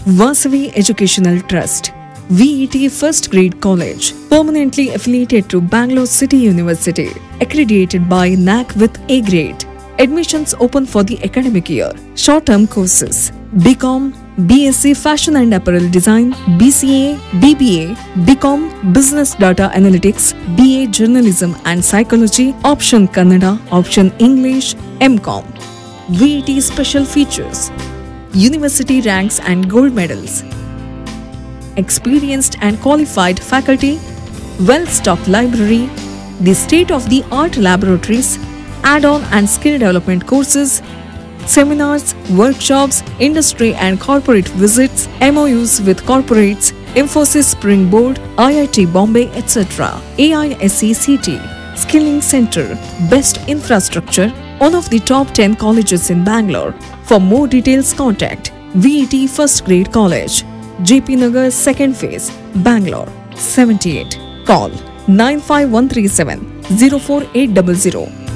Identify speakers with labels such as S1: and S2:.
S1: Vasavi Educational Trust, VET First Grade College, permanently affiliated to Bangalore City University, accredited by NAC with A grade. Admissions open for the academic year. Short-term courses: BCom, BSc Fashion and Apparel Design, BCA, BBA, BCom Business Data Analytics, BA Journalism and Psychology, option Kannada, option English, MCom. VET special features: university ranks and gold medals, experienced and qualified faculty, well-stocked library, the state-of-the-art laboratories, add-on and skill development courses, seminars, workshops, industry and corporate visits, MOUs with corporates, Infosys Springboard, IIT Bombay, etc. AISECT, Skilling Center, best infrastructure, one of the top 10 colleges in Bangalore. For more details, contact VET First Grade College, JP Nagar, 2nd Phase, Bangalore, 78. Call 95137 04800.